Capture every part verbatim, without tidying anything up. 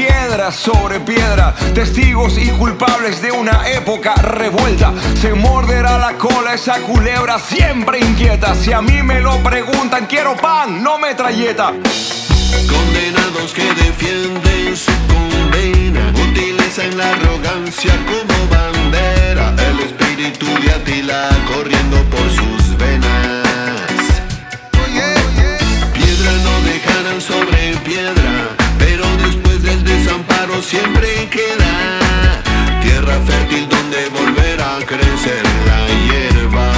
piedra sobre piedra, testigos y culpables de una época revuelta. Se morderá la cola esa culebra siempre inquieta. Si a mí me lo preguntan, quiero pan, no metralleta. Condenados que defienden su condena, utilizan la arrogancia como bandera. El espíritu de Atila corriendo por sus venas. Piedra no dejarán sobre piedra, pero después del desamparo siempre queda tierra fértil donde volverá a crecer la hierba.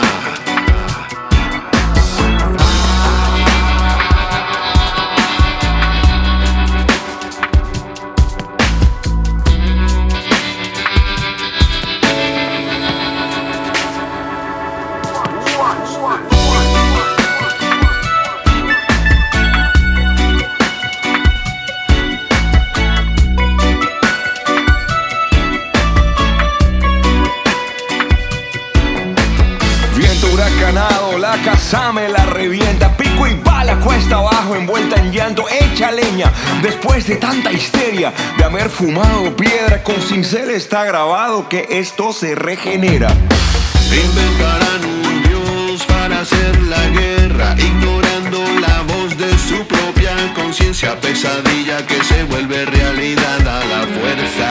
La casa me la revienta, pico y pala cuesta abajo, envuelta en llanto, hecha leña. Después de tanta histeria de haber fumado piedra, con cincel está grabado que esto se regenera. Inventarán un dios para hacer la guerra, ignorando la voz de su propia conciencia. Pesadilla que se vuelve realidad a la fuerza.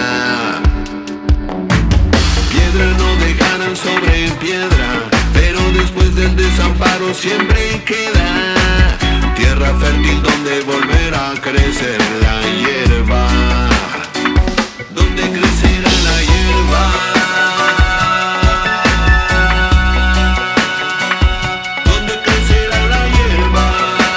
Piedra no dejarán sobre piedra, pero después del desamparo siempre queda tierra fértil donde volverá a crecer la hierba. Donde crecerá la hierba. Donde crecerá la hierba.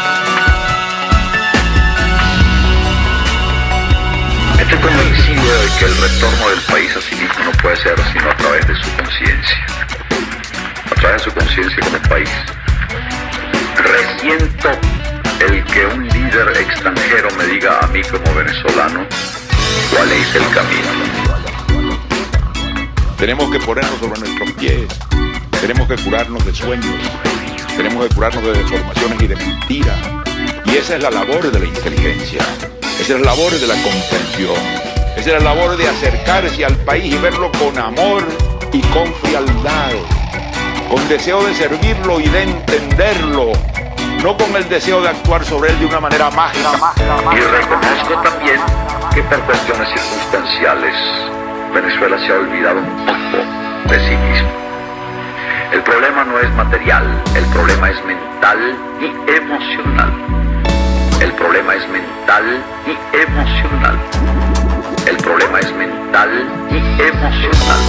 Estoy convencido de que el retorno del país a sí mismo no puede ser sino a través de su conciencia. A través de su conciencia como país. Resiento el que un líder extranjero me diga a mí como venezolano cuál es el camino. Tenemos que ponernos sobre nuestros pies, tenemos que curarnos de sueños, tenemos que curarnos de deformaciones y de mentiras. Y esa es la labor de la inteligencia, esa es la labor de la comprensión, esa es la labor de acercarse al país y verlo con amor y con frialdad, con deseo de servirlo y de entenderlo, no con el deseo de actuar sobre él de una manera mágica. Y reconozco también que por cuestiones circunstanciales Venezuela se ha olvidado un poco de sí mismo. El problema no es material, el problema es mental y emocional. El problema es mental y emocional. El problema es mental y emocional.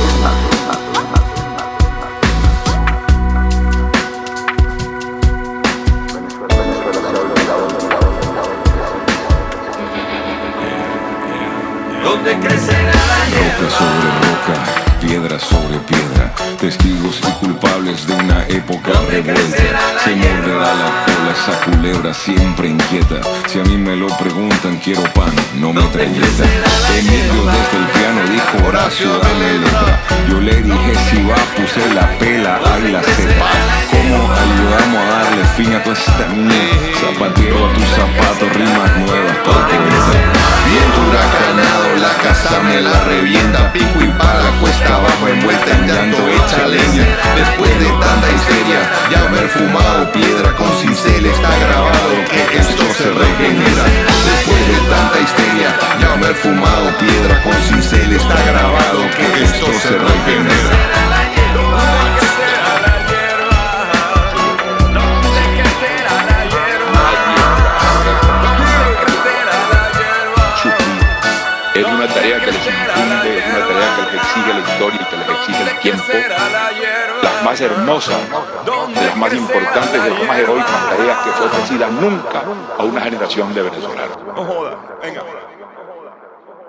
Donde crecerá la hierba. Roca sobre roca, piedra sobre piedra, testigos y culpables de una época revuelta. Se morderá la cola esa culebra siempre inquieta. Si a mí me lo preguntan, quiero pan, no metralleta. Emilio desde el piano dijo: Horacio, dame letra. Yo le dije: si va, puse la pela, ahí la sepa. ¿Cómo ayudamos a darle fin a toda esta mierda? Zapatero a tus zapatos, rimas nuevas para el poeta. Viento huracanado, la casa me la revienta. Pico y pala, cuesta abajo, envuelta en llanto, hecha leña. Después de tanta histeria, ya haber fumado piedra, con cincel está grabado que esto se regenera. Después de tanta histeria, ya haber fumado piedra, con cincel está grabado que esto se regenera. Es una tarea que les incumbe, es una tarea que les exige la historia y que les exige el tiempo. Las más hermosas, las más importantes y las más heroicas tareas que fue ofrecida nunca a una generación de venezolanos. No joda, venga.